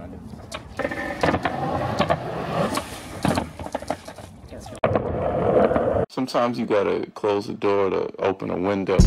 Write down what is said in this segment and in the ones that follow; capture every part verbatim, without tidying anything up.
Sometimes you gotta close the door to open a window.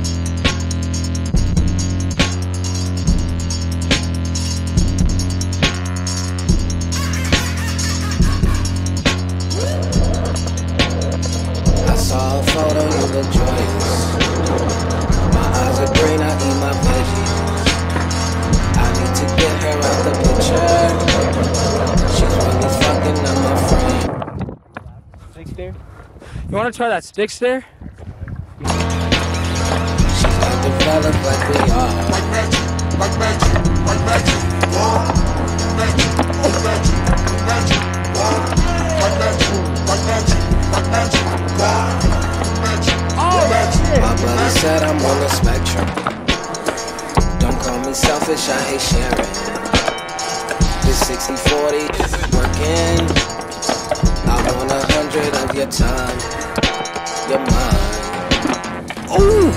I saw a photo, you look joyous. My eyes are green, I eat my veggies. I need to get her out the picture. She's really fucking up my frame. Stick stare? You wanna try that stick stare? She's not developed like we are. Like magic, like magic, like magic, wow. Magic, like magic, like magic, wow. Like magic, like magic, like magic, wow. Magic, oh, magic. My brother said I'm on the spectrum. Don't call me selfish, I hate sharing. This sixty forty is working. I want a hundred of your time, your mind. Oh!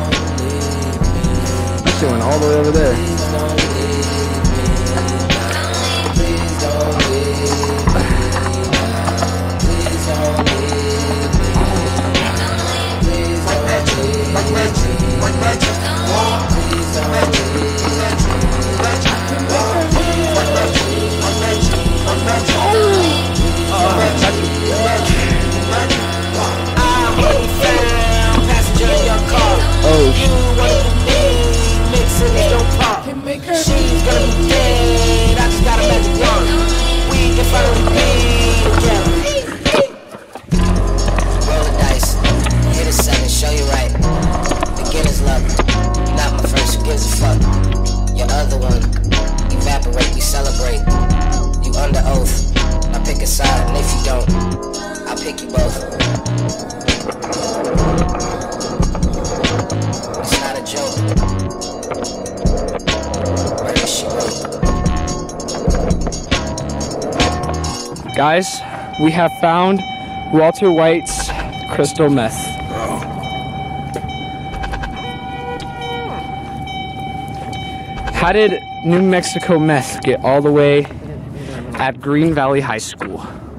That's going all the way over there. Please don't leave me now. Please don't leave me now. Please don't leave me now. Please don't leave me now. Like magic, like magic, wow. Please don't leave me now. Magic, wow. Like magic, like magic, like magic, Oh, magic, magic, wow. I'm really found, passenger in your car. oh, You wanna be mixing it, don't pop. She's gonna be dead, I just got a magic wand. We can finally be together. Roll the dice, hit a seven, show you right. Beginner's luck, not my first, who gives a fuck. Your other one, evaporate, we celebrate. You under oath, I pick a side, and if you don't, I'll pick you both. It's not a joke. Murder, she wrote. guys, we have found Walter White's crystal meth. How did New Mexico meth get all the way at Green Valley High School?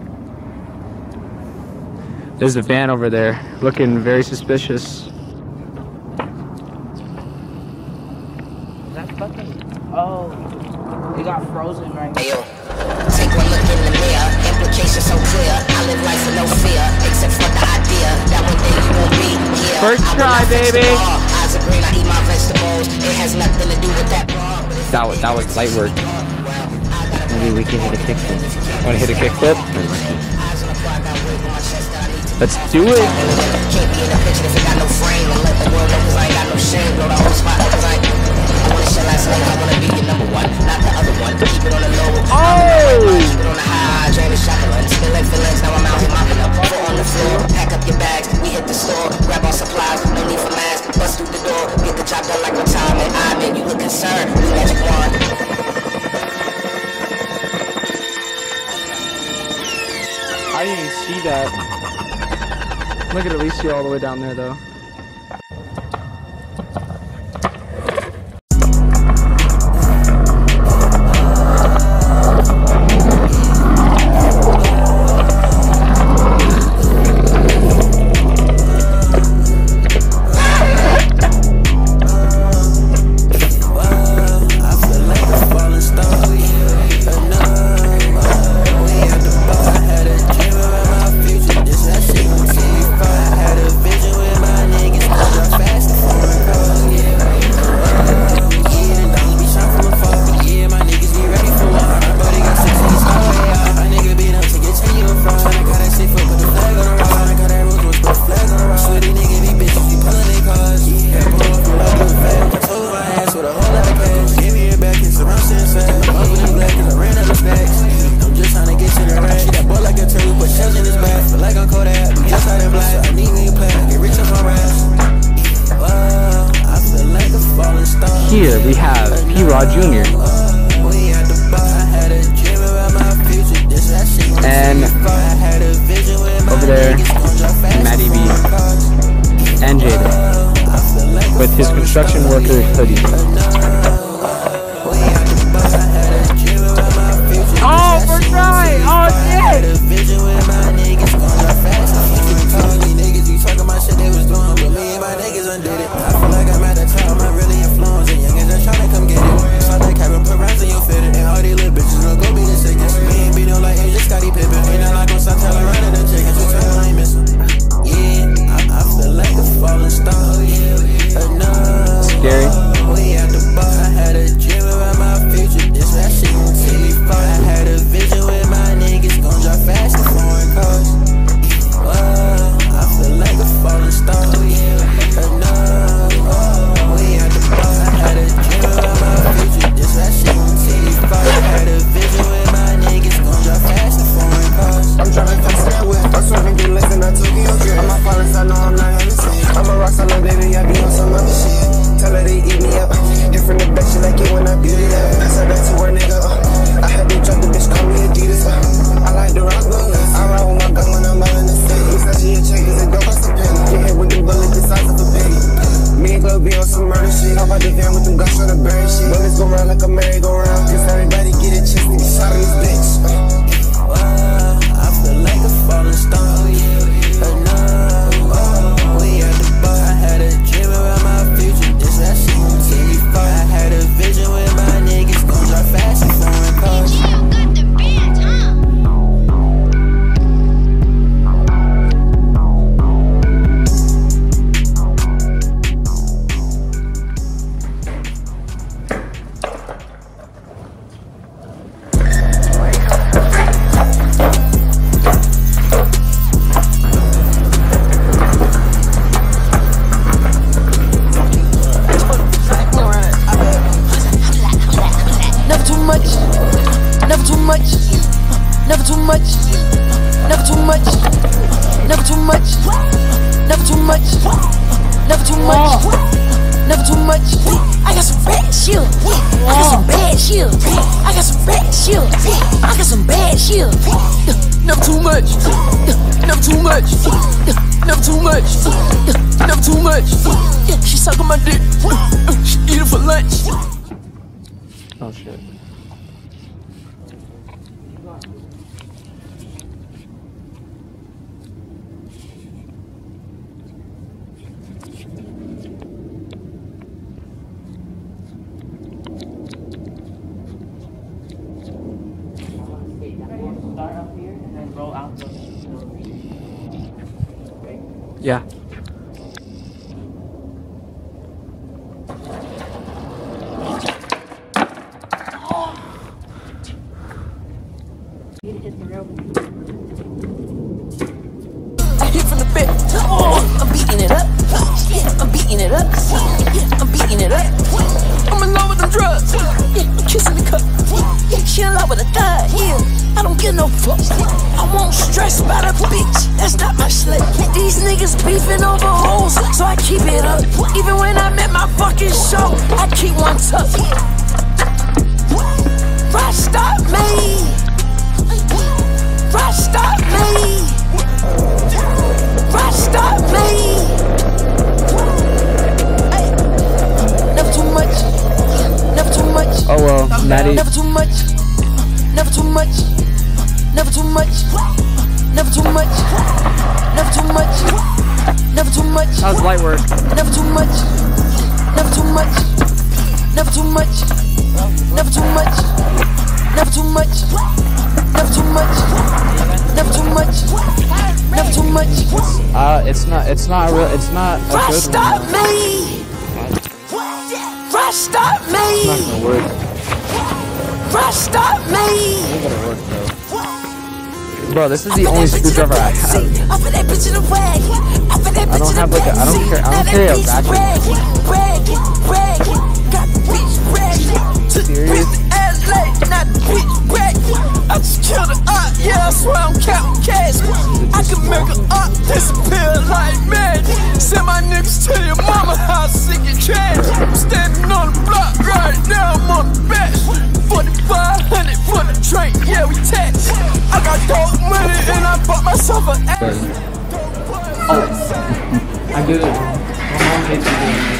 There's a van over there looking very suspicious. That fucking, oh, it got frozen right now. Hey yo, take one look in the mirror, implications so clear. I live life with no fear, except for the idea that one day you won't be here. First try, baby. Eyes are green, I eat my vegetables. It has nothing to do with that. That was, that was light work. Maybe we can hit a kickflip. Want to hit a kickflip? Let's do it. Can't be in the picture if it got no frame. And let the world know cause I ain't got no shame. Blow the whole spot cause I ain't. I wanna share last night, I wanna be your number one. Not the other one, keep it on the low. Oh! Keep it on the high, drain the shotgun. Still like feelings, now I'm out here mopping up. Foot on the floor, pack up your bags. We hit the store, grab our supplies. No need for masks, bust through the door. Get the job done like retirement. I bet you look concerned, new magic wand. I didn't even see that. Look at ELISEO all the way down there though. Here we have P-Rod Junior and over there Matty B and JAYDEN with his construction worker hoodie. Wait, oh shit! The vision with my niggas gon' drop fast. Call me niggas, you talking about shit they was doing, but me and my niggas undid it. I feel like I'm at the top, I'm really influenced. The youngins are tryna come get it. Start that cabin, put rounds in your fitted. And all these little bitches gon' go be the sickest. Me ain't be no like H, just Scottie Pippen. Ain't not like gon' stop telling running the chickens. You tell I ain't missing. Yeah, I, I feel like a falling star. Yeah, enough. Scary. We at the bar, I had a dream about my future. This that shit gon' take me far. I had a vision with my niggas gon' drive fast in foreign cars. Whoa, I feel like a falling star. Yeah, enough. Oh, we at the bar, I had a dream about my future. This that shit gon' take me far. I had a vision with my niggas gon' drive fast in foreign cars. I'm driving fast that way. I'm swerving good less than I took you. I'm not falling, I know I'm not innocent. I'm a rock star, baby, I be on some other shit. Tell her they eat me up. Different the best, she like it when I beat it up. I said that to her nigga. Uh. I had to drop the bitch, call me Adidas. Uh. I like the rock, but I ride with my gun when I'm out in the city. He said she a check, cause it don't cost a penny. Get hit with the bullet the size of a penny. Me and Glove be on some murder shit. Hop out the van with them guns trying to bury shit. Bullets go round like a merry-go-round. Cause everybody get a chance to be shot in this bitch. Uh. Wow, I feel like a falling star. Enough. Oh, we at the bar. I had a dream about my future. This that shit gon' take me far. I had a vision with my niggas gon' drive fast in foreign cars. Oh shit. Yeah. I hit from the back. Oh, I'm beating it up. I'm beating it up. I'm beating it up. I'm in love with the drugs. I'm kissing the cup. She in love with a thug. I don't give no fuck. I won't stress about a bitch. That's not my slut. These niggas beefing over hoes, so I keep it up. Even when I'm at my fucking show, I keep one tough. Right, stop me. Right, stop me. Right, stop me. Never too much. Never too much. Oh well, Matty. Never too much. Never too much. Never too much. Never too much. Never too much. Never too much. How's light work? Never too much. Never too much. Never too much. Never too much. Never too much. Never too much. Never too much. Never too much. Uh, it's not. It's not real. It's not a Right, good stop one. me. Right, stop It's not me. gonna work. Right, stop me. It's not gonna work, bro. Bro, this is the only screwdriver I have. I don't have like a. I don't care. I don't carry a ratchet. Serious? I just killed an art, yeah, I swear I'm counting cash. I can make an art disappear like magic. Send my niggas to your mama house, sick and trash. I'm standing on the block right now, I'm on the bench. forty-five hundred for the train, yeah, we tax. I got dope money and I bought myself an ass. Oh, I did it. My mom hates me doing it.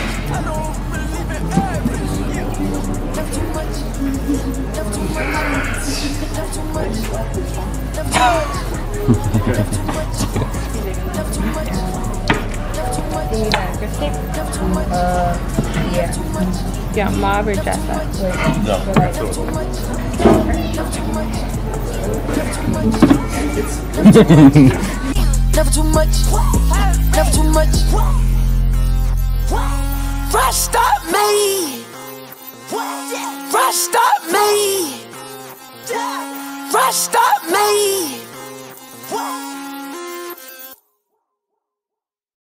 Never too much. Never too much. Uh, yeah. Yeah, mauve or dress up? No. Never too much. Never too much. Rest up me. Rest up me. Rest up me.